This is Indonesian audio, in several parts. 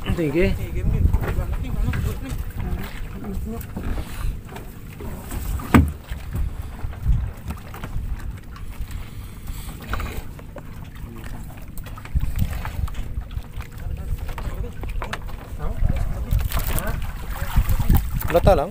Tinggi. Lata lang.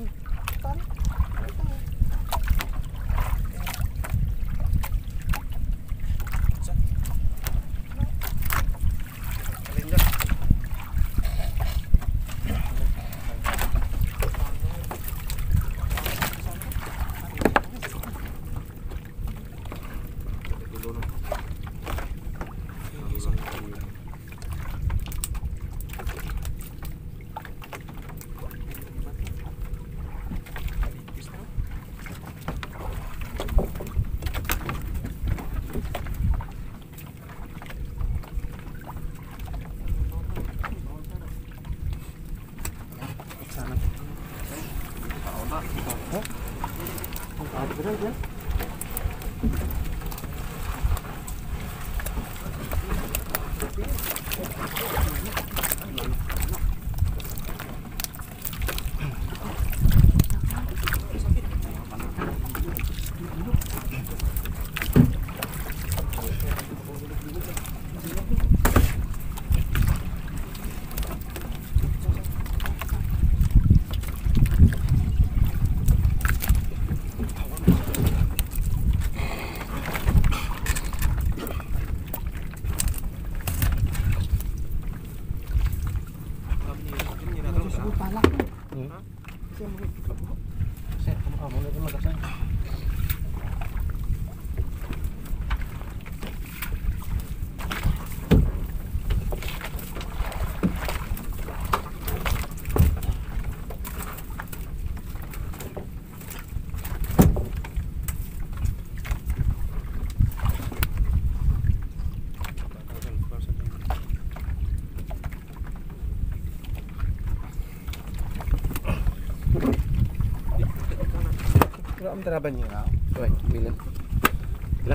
Am teraban niya. Oy, bilang. Bilang.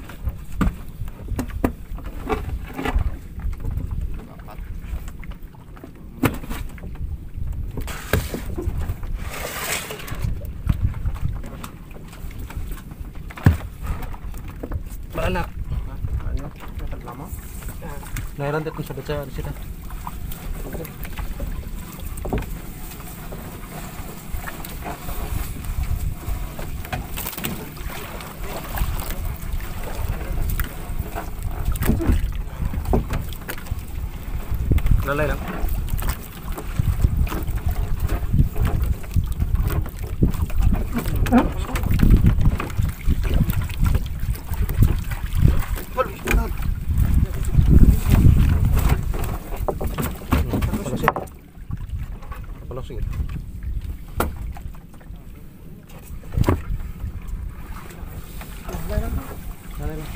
Beranak. Ano? Lama. Nairandet ko sa baca di situ. Lalay lang. Palasin. Lalay lang.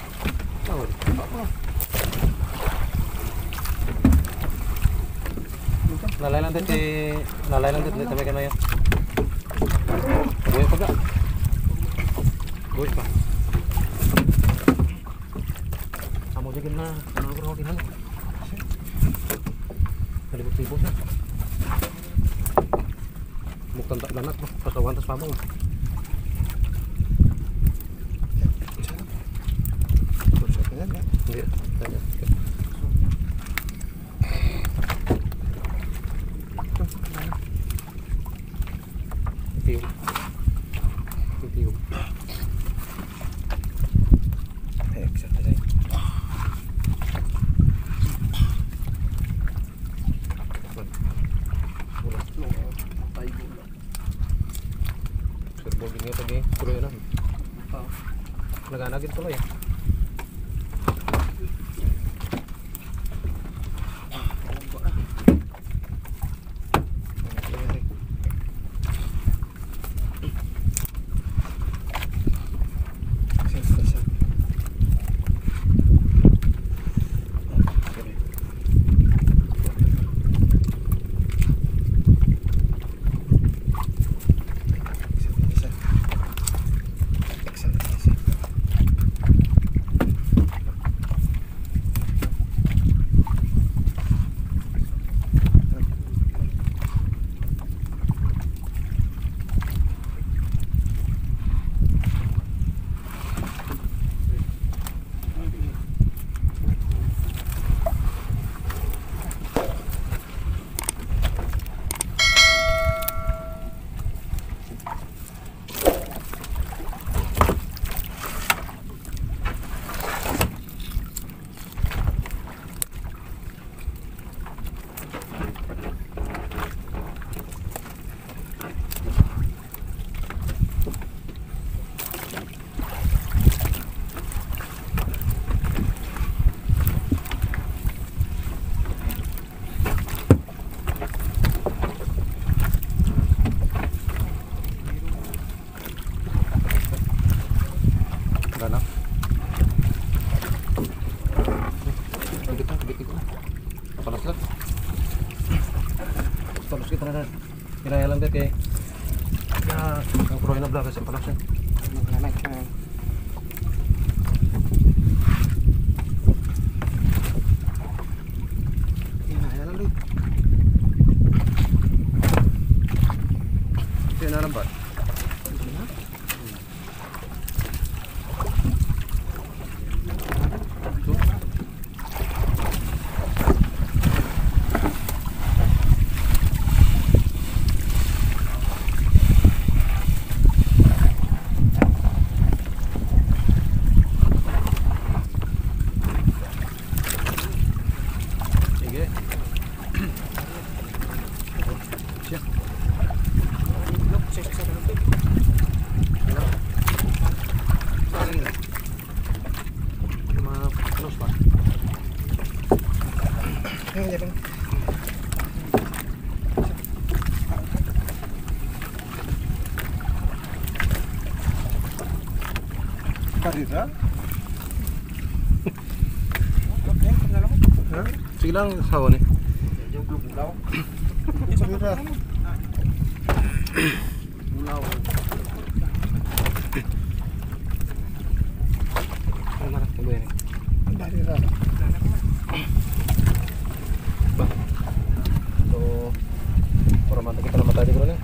Lalay lang dito tabi ka na yan. Buhay pa ka. Buhay pa. Amo jagin na. Ano ko rin halo. Kalibot-libot na. Mukhang tak lanak mo. Pasawan tas pamong. Hindi. Tiup. Exact tadi. Serbo gini tadi, tuloy na. Naganagin tuloy. to. Terus kita na. Kaya lang dito kay. Ya, ang pro na vlog sa production. Lambat. Sige. Siya. Karira? Sige lang, sawa ni. Karira. Bulaw. Ano na ito ba yan? Karira. Ba? So, para mata kita na mata di ko na.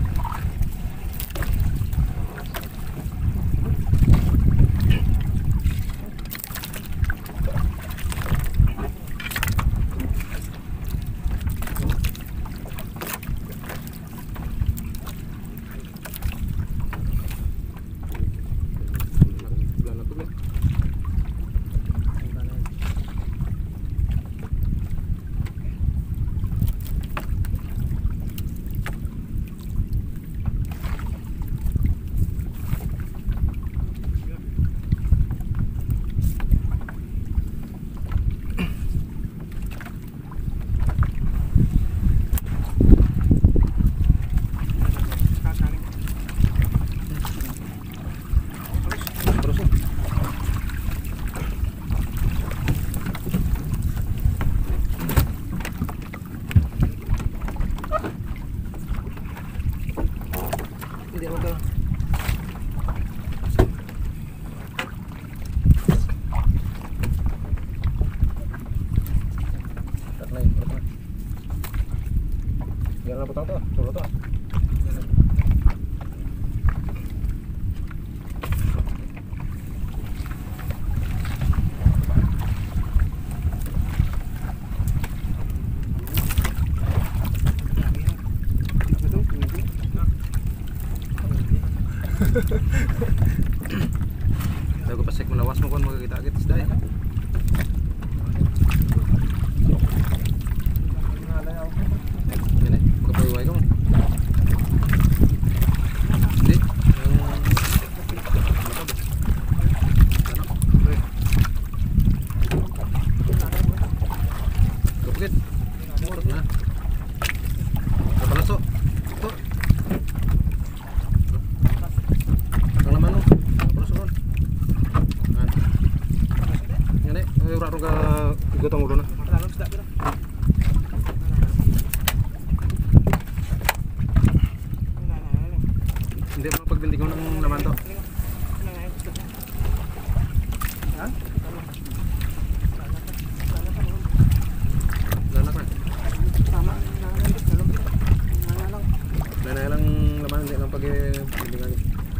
Hindi mo ka. Tak na yun. Yan na butang to. Sulo to. Bago pasik melawas mo kon magkita-kita isda eh. Ini magpawiway ko. Hindi. Kapit. Murot na. Kapalaso. Ito. Ura ka igotang ulo na. Hindi mo pagbintigaw ng laman to. Lanak na. Lanak lang laman, hindi lang pagbintigaw.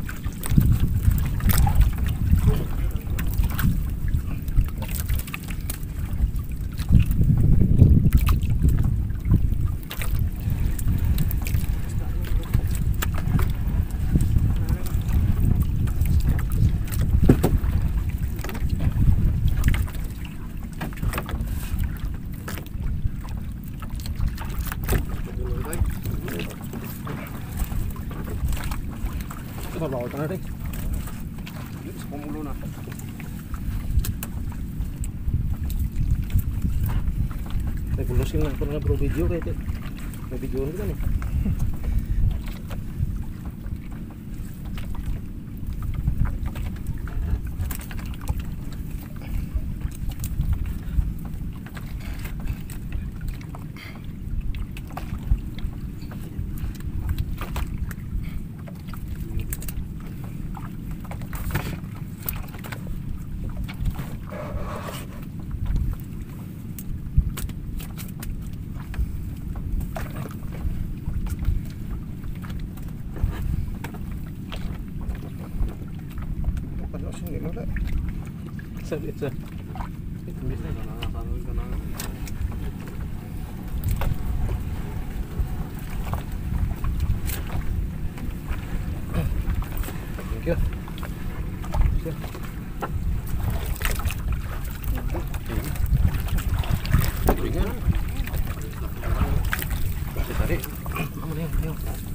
Babaw ka na rin. Dito sa pumulo na. May bulusin lang ako na bro video kahit may video rin ka Sabi sa. Imbis na nangangasangan ka na. Thank you. Tingnan. Tadi. Kamu nih, ayo.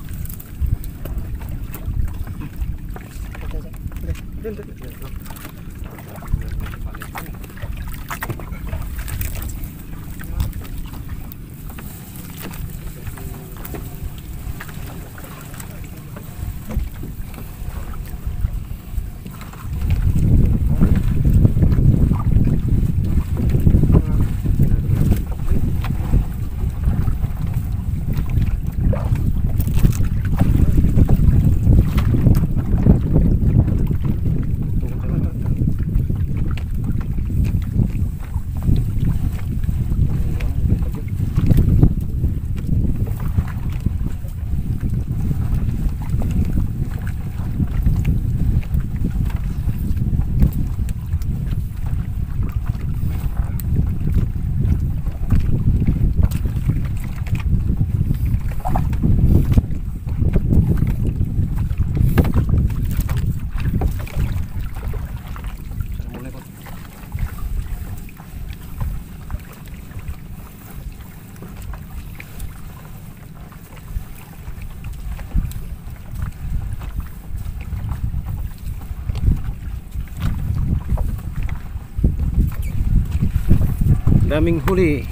Daming huli.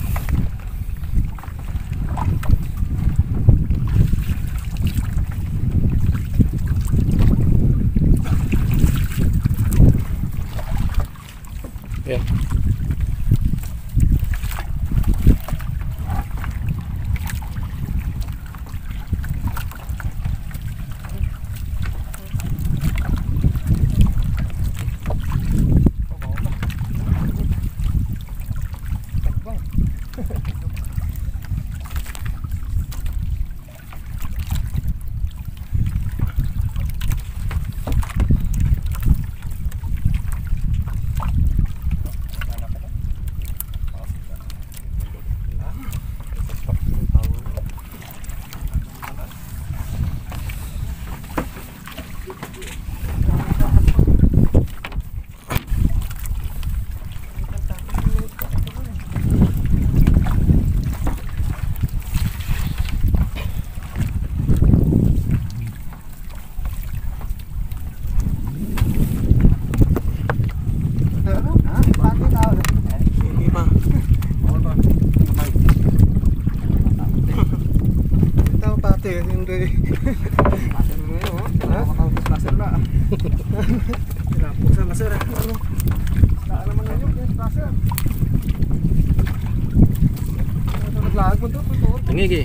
Yan. Tinggi.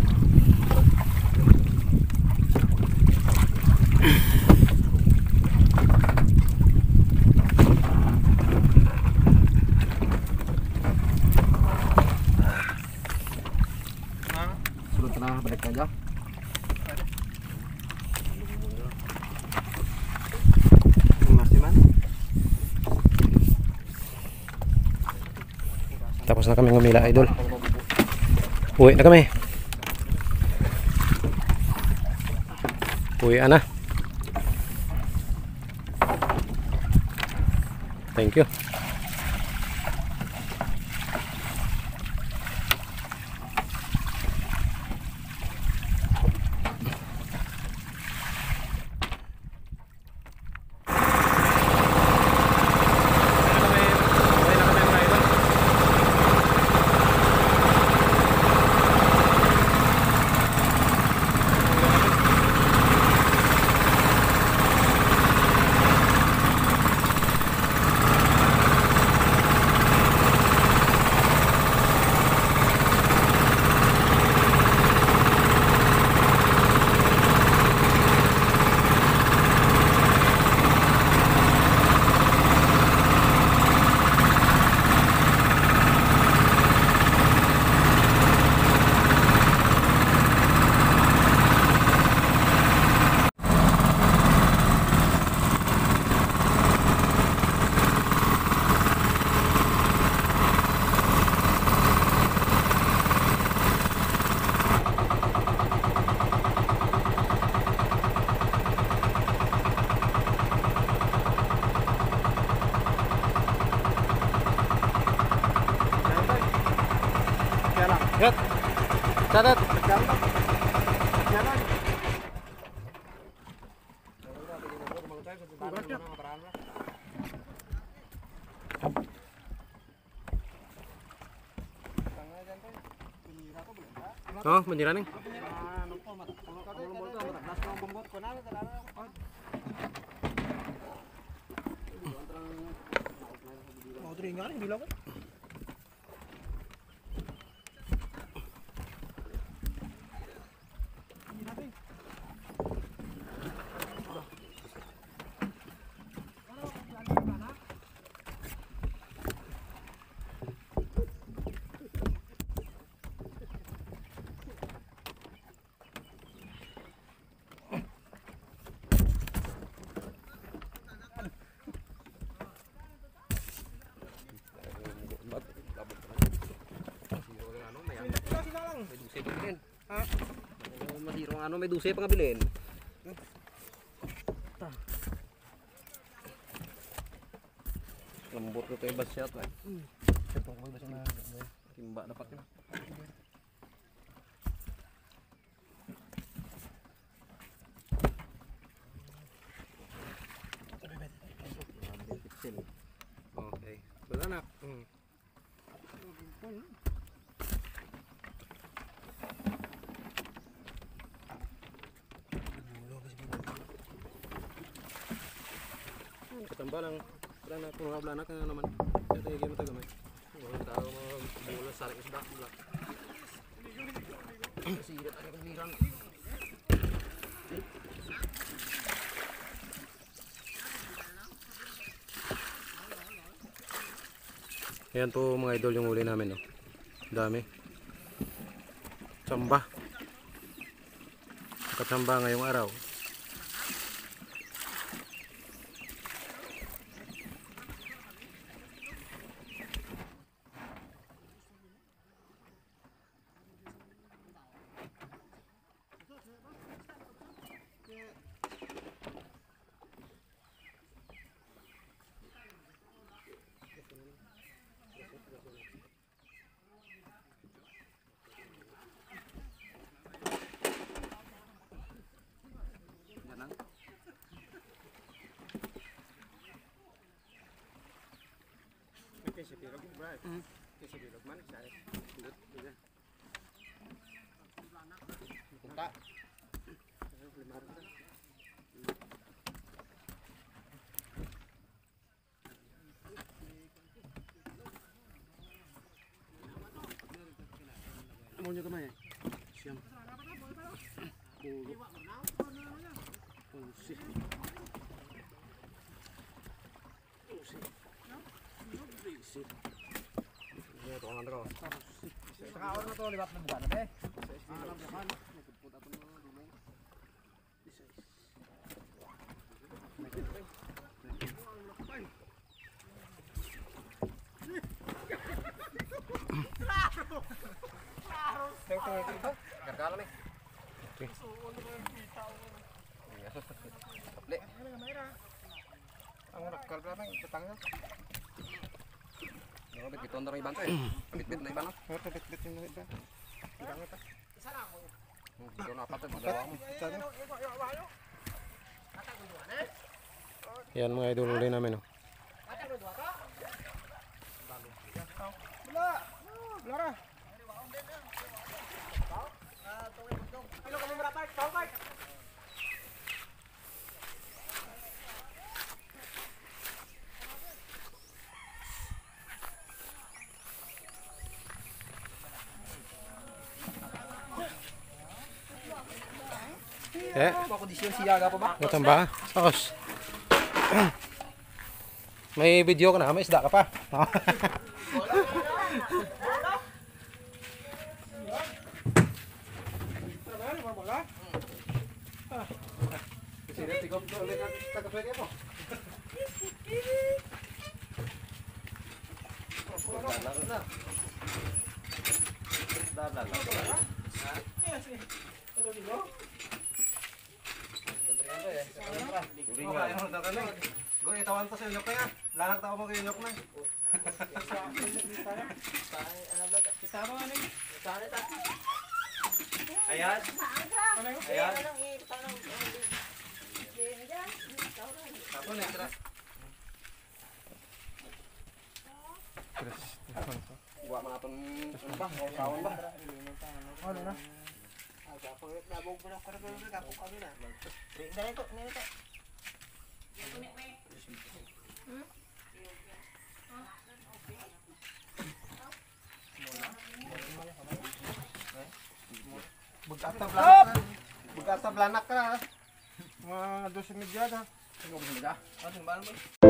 Suruh tenang balik aja. Tapos na kami ngumila, idol. Uwi na kami. Uwi na. Thank you. Yat. Catat. Oh, menjira nih. Mau teringat yang bilang kan? Masirong ano, may dusay pang abilin. Lembut ko tayo basyat lah. Ito ko ba siya na Timba dapat yun. Okay. Beranak. Ketambah lang. Beranak, kung nga beranak na naman. Ito yung game ito gamay. Walang tao mga mula sarik isda. Kasirat ang kasiran. Ayan po mga idol yung uli namin. Oh. Dami. Tsamba. Katsamba ngayong araw. Maunya kemana? Siam. Bulu. Pusing. Pusing. Ini tuangan terus. Sekarang na to liwat na buwan na Gargala nih. Ang rakal berapa yang tetangga? Yang bit biton dari bantu ya? Bit dari bantu. bit yung iba. Bilang apa? Biton apa tuh di bawah? Yan mga idol ulit namin. Oh. Belara. Kondisyon siyaga pa ba? Macam ba? Saos. May video ka na, may isda ka pa. Kung itawan to sa inyok na yan. Lanak tao mo kay inyok na. Kasama ano yun? Ayan. Ayan. Tapos na itra. Buwa mga itong ano ba? Kawan ba? Ano na? Bugata blanak ka. Mga 12 medyada. Ano ba?